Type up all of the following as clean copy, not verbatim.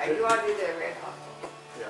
You want to do the red hot? Yeah.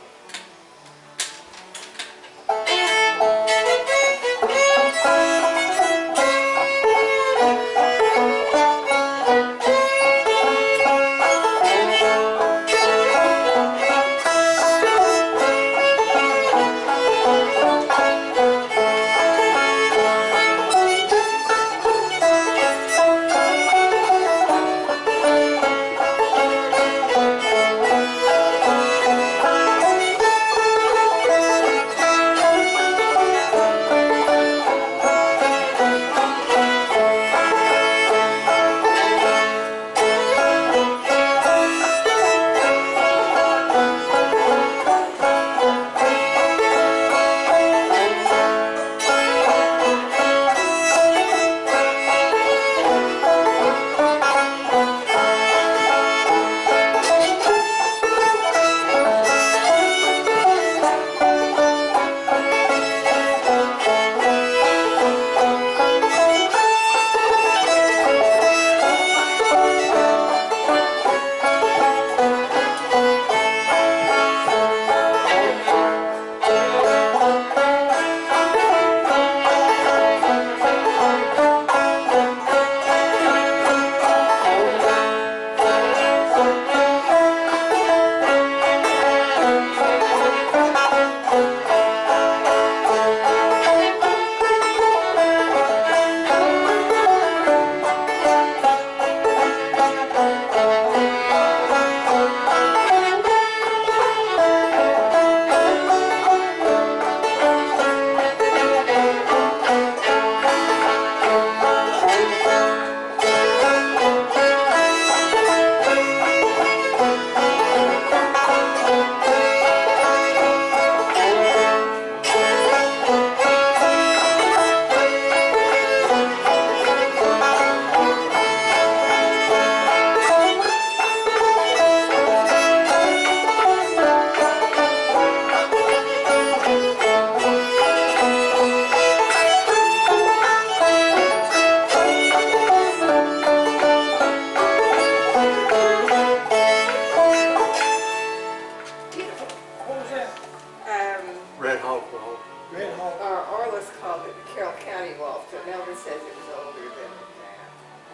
Red Hawk Waltz. Red Hawk. Orlis called it the Carroll County Waltz, but Melvin says it was older than that.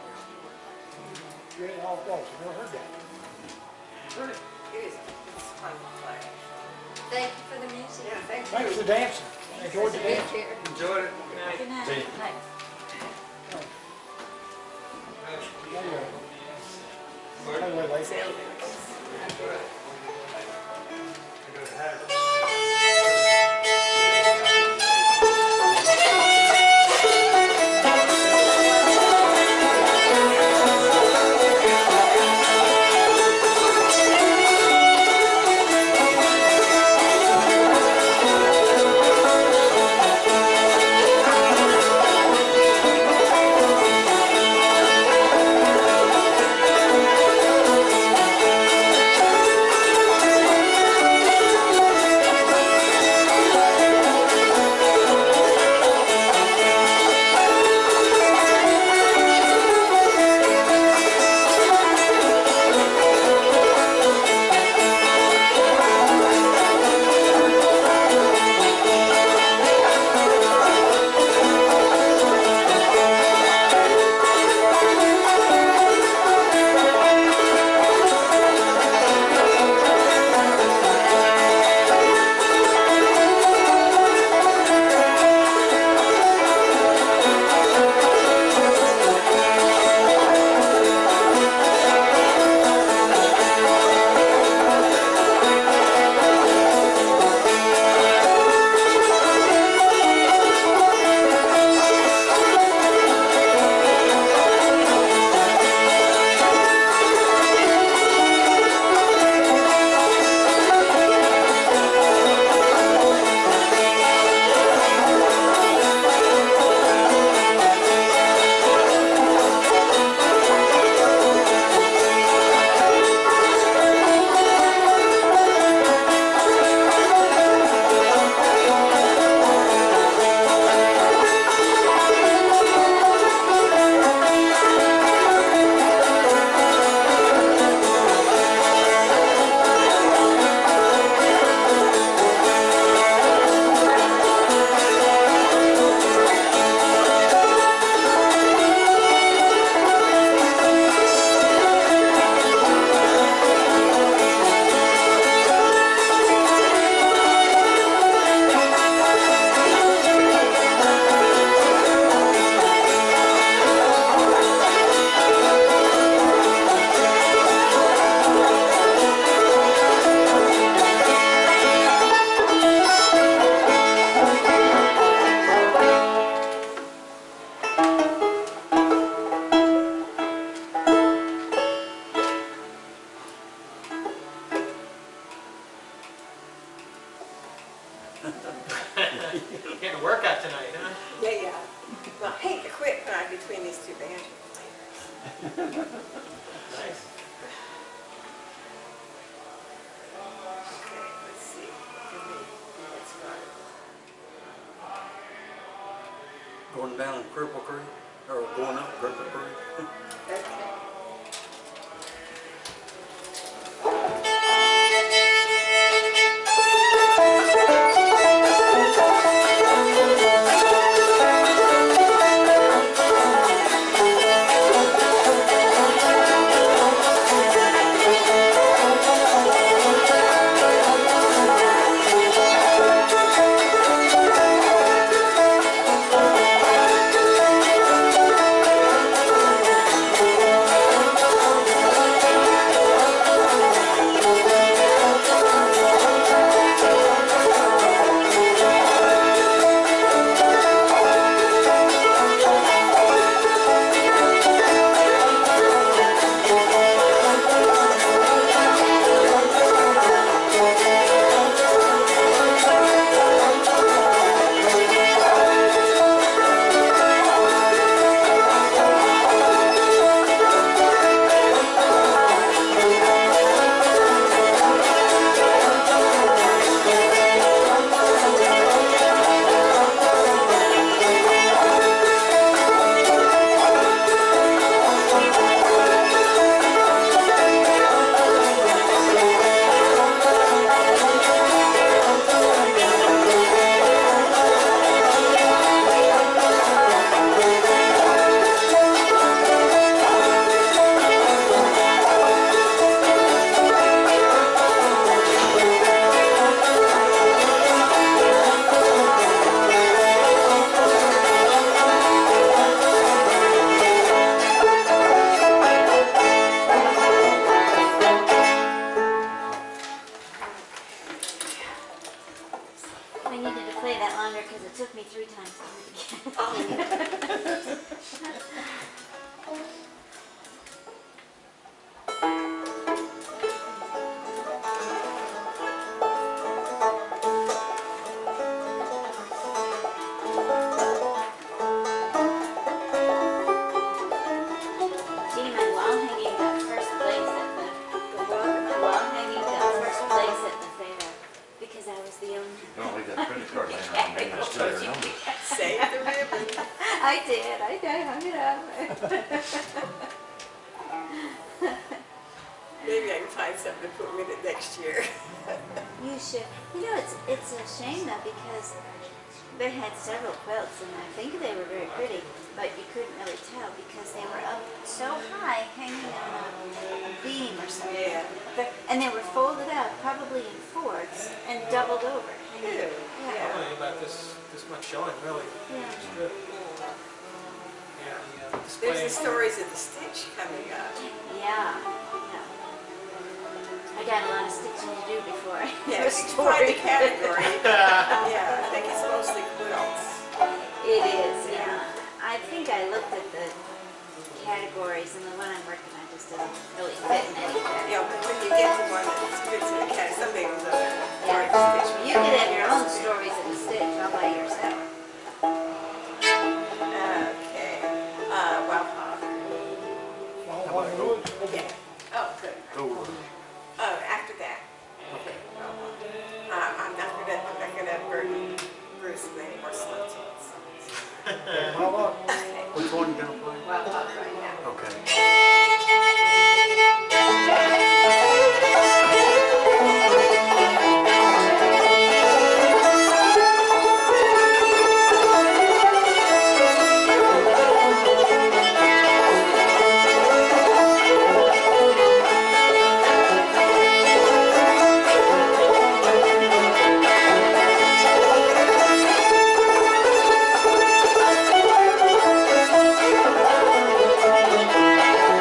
Red Hawk Waltz. I've never heard that. Heard it. It's fun to play. Thank you for the music. Yeah, thank you. Thanks for the dancing. Enjoyed the Thank dancing. you. Enjoyed it. Good night. Good night. See you. Thanks. Anyway, like, Nice. Okay, let's see. Give me, that's right. Going down Cripple Creek, or going up Cripple Creek. Okay. I needed to play that longer because it took me 3 times to do it again. Gee, my wall hanging got first place at the my wall hanging got first place at the fair because I was the only. Don't leave that credit card laying around, maybe that's their number. Save the ribbon. I did. I hung it up. Maybe I can find something to put with it next year. You should. You know, it's a shame though because they had several quilts and I think they were very pretty, but you couldn't really tell because they were up so high, hanging on a beam or something. Yeah. And they were folded out, probably in fourths, and doubled over. Ew. I Yeah. don't know about this much showing, really. Yeah. It's good. Yeah, the There's display. the stories of the stitch coming up. Yeah. Yeah. I got a lot of stitching to do before I Yeah, do a if you can find the story. category. Yeah, I think it's mostly quilts. It is, yeah. I think I looked at the categories and the one I'm working on just doesn't really fit in any category. Yeah, but when you get to one that fits in the category, some things are hard to Yeah. stitch. You could have your own stories in the stitch all by yourself. Okay. Wild hog. Yeah. Oh, good. Oh, After that. okay. I'm not gonna burden Bruce with any more slow tunes. Okay. Which one you gonna play? Wild hog right now. Okay. Thank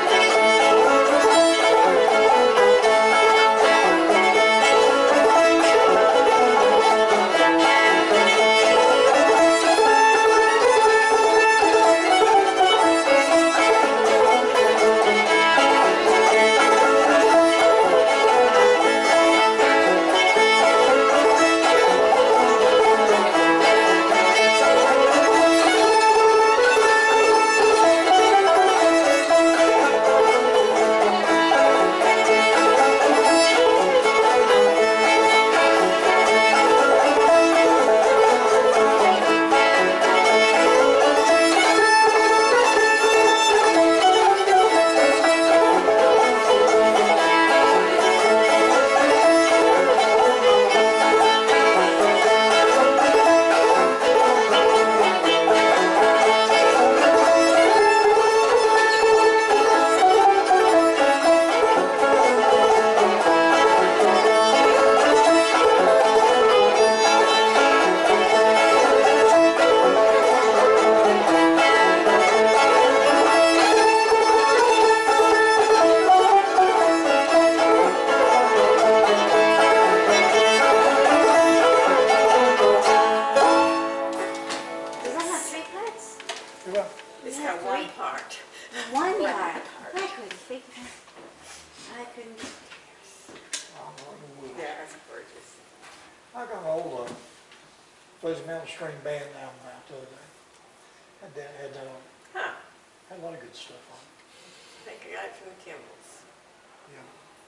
out a Stringbean album out the other day. Had that, Huh, had a lot of good stuff on it. I think I got it from the Kimballs. Yeah.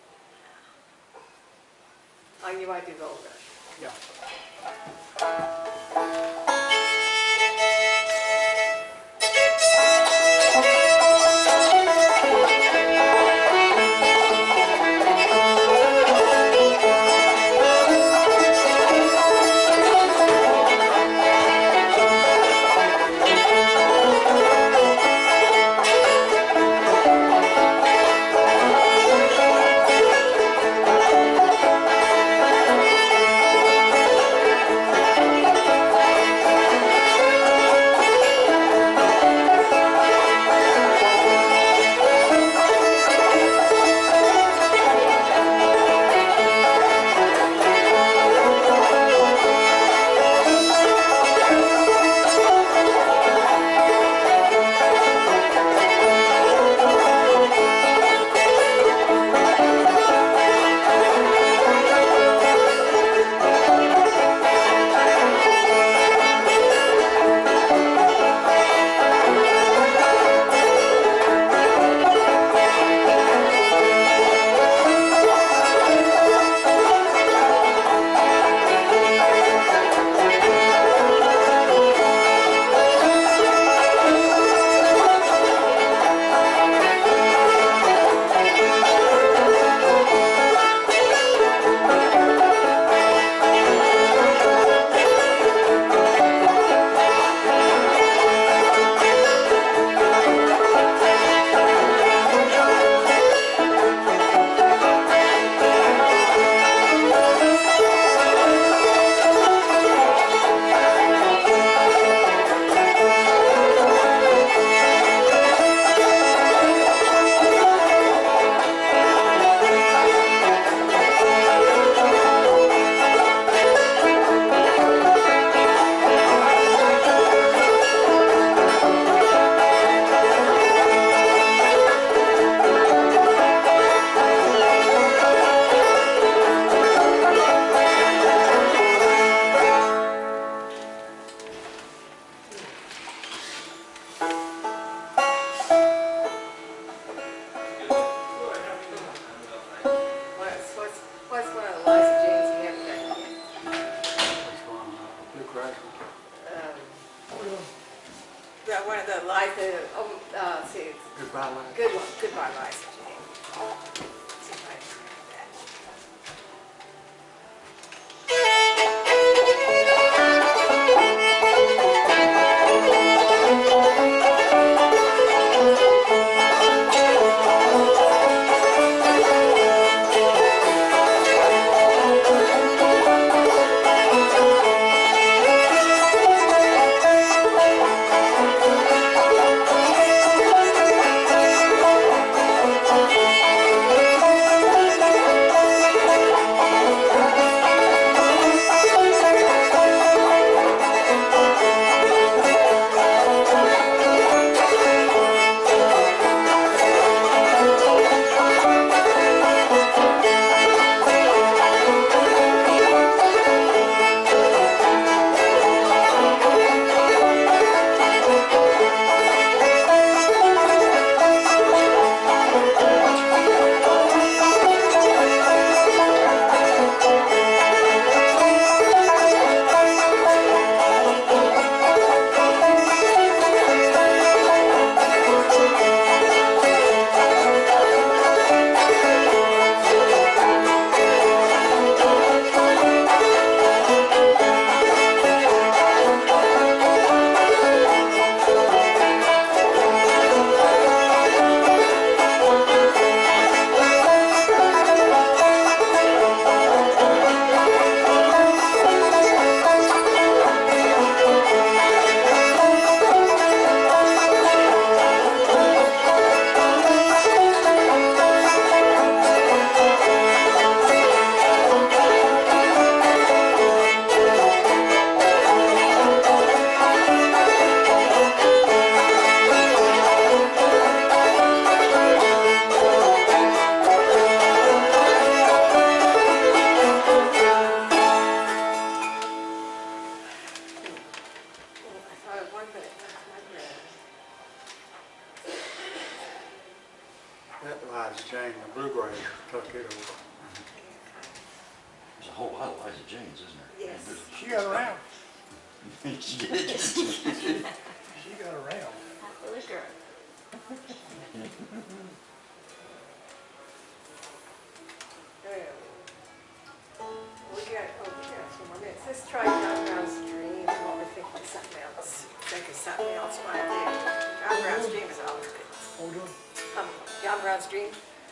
Oh, you might do Gold Rush. Yeah. That Liza Jane, the bluegrass, took it over. There's a whole lot of Liza Janes, isn't there? Yes. She got around. She did. She got around. Half a girl. We got some more minutes. Let's try John Brown's Dream while we're thinking of something else. Think of something else while I do. John Brown's Dream is always good. Hold on. John Brown's Dream.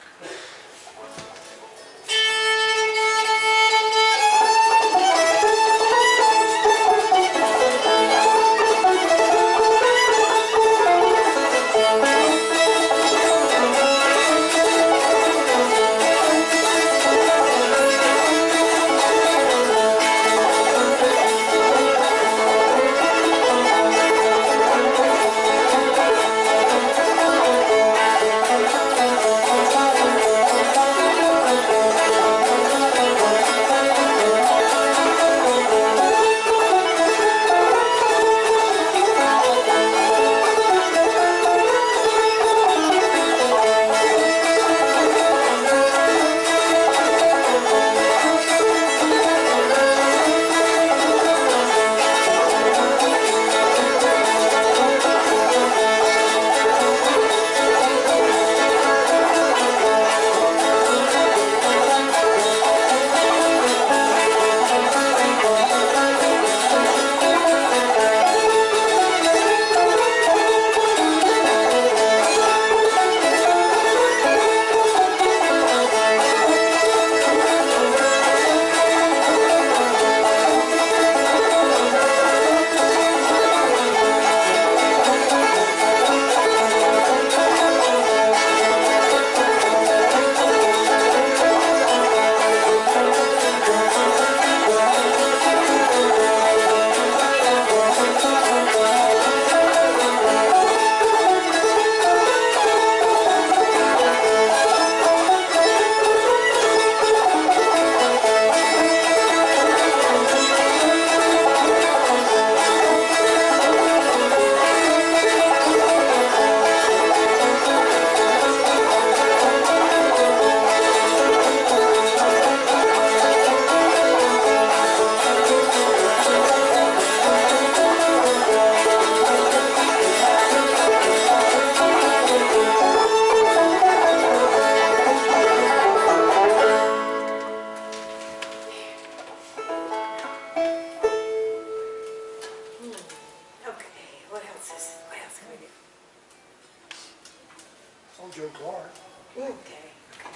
Joe Clark. Okay.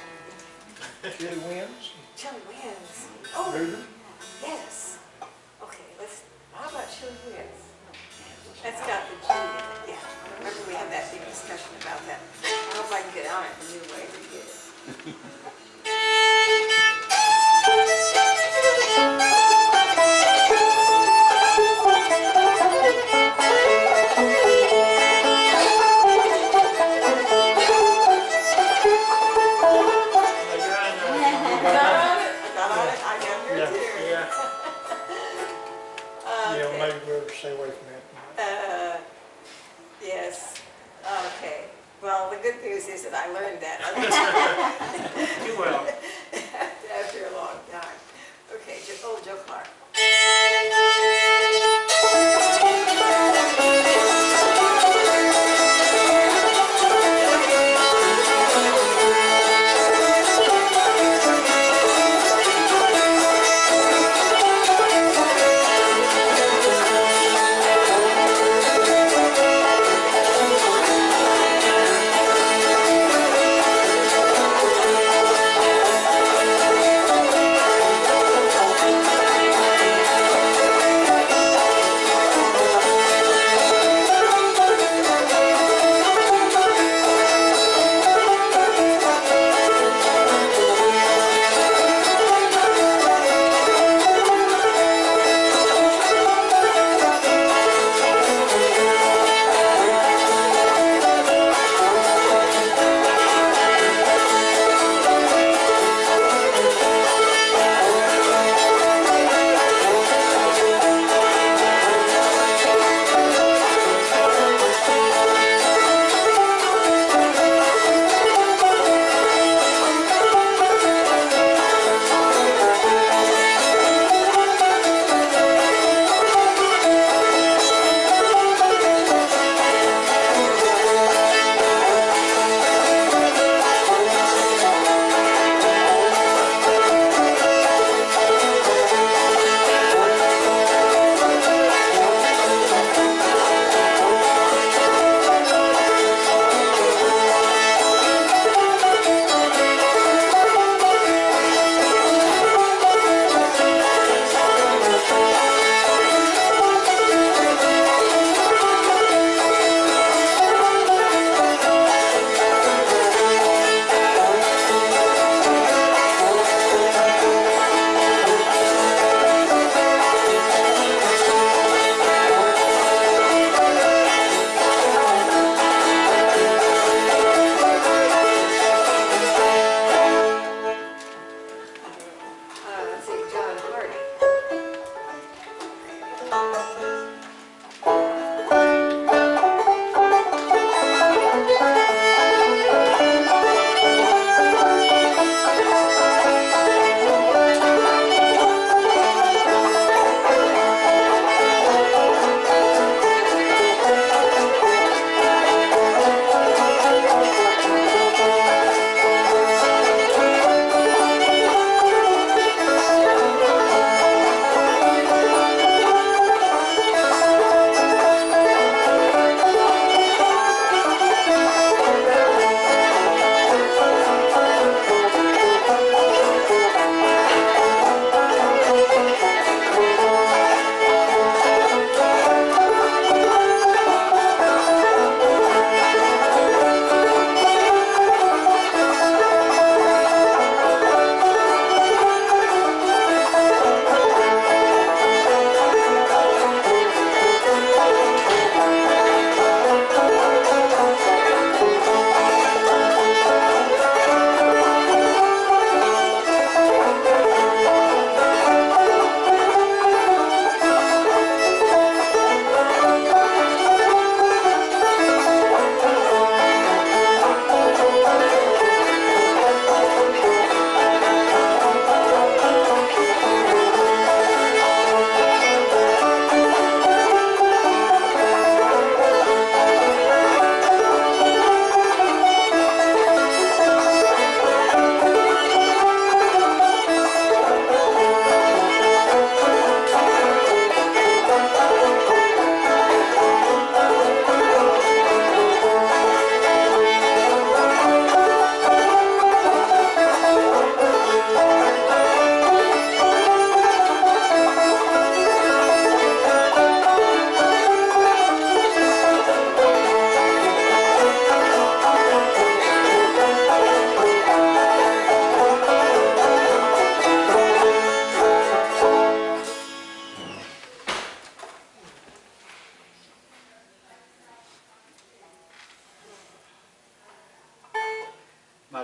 Chili Wins. Chili Wins. Oh, Reuben. yes. Okay, how about Chili Wins? That's got the G in it, yeah. I remember we had that big discussion about that. I hope I can get on it the new way to get it. Stay away from that. Yes. Okay. Well, the good news is that I learned that. You will. After a long time. Okay, old Joe Clark.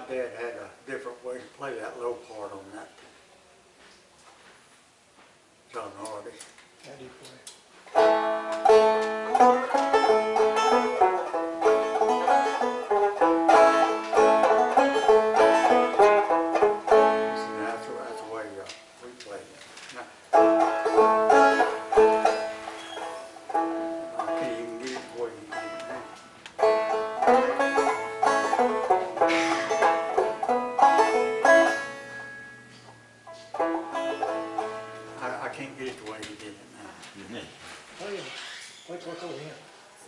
dad had a different way to play that low part on that. John Hardy. How do you play? That's the way we play it. Now, I can't even get it the way he did it now. I can't get it the way he did it now. Play what's over here.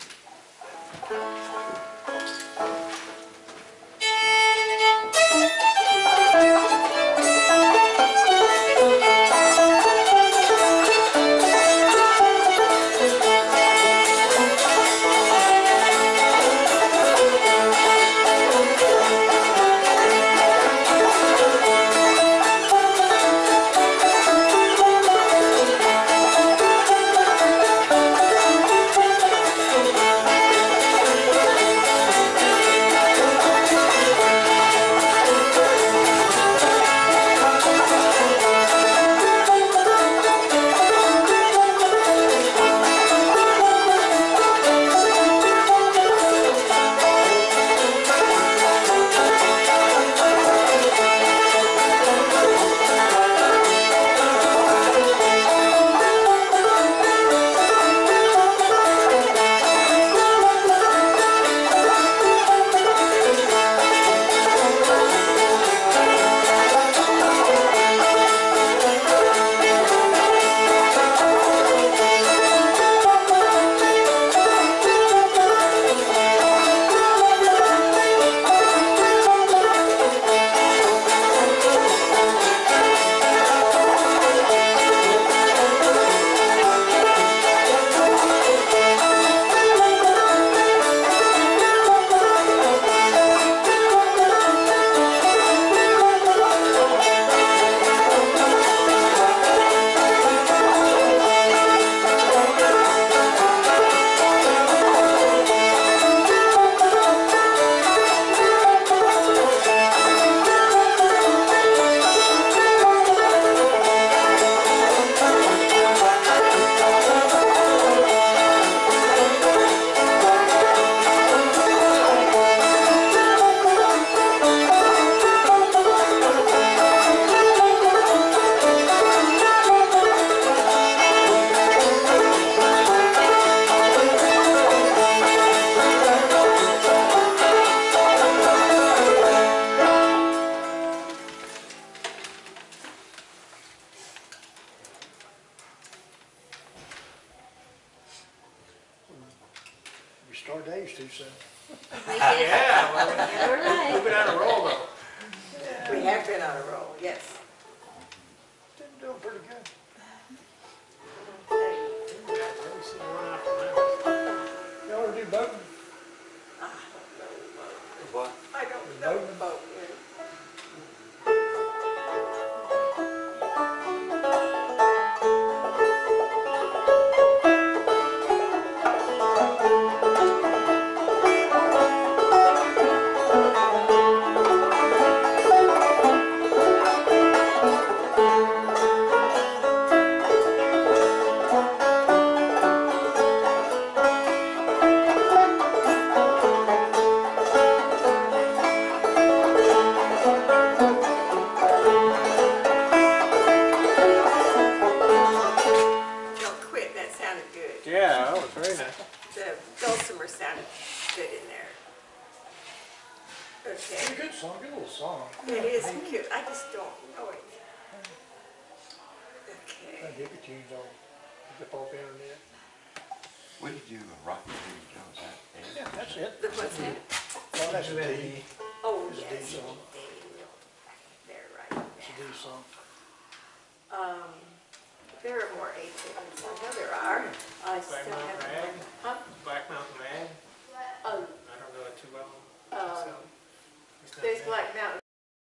We start days too soon. We did. Yeah, well, You're right. we've been on a roll though. We have been on a roll, yes. Been doing pretty good. Okay. Let me see one after Y'all ever do boating? What? I don't know the boat. Don't quit, that sounded good. Yeah, that was very nice. The dulcimer sounded good in there. It's a Okay, good song, good little song. it is cute, I just don't know it. That Okay, hippie tunes all up off the internet. What did you do with Rocky Baby Joe? Is that it? Yeah, that's it. the what's that? Well, that's a D. Oh, It's a yes, D song. they're right It's a there. D song. There are more A tunes, I know there are. I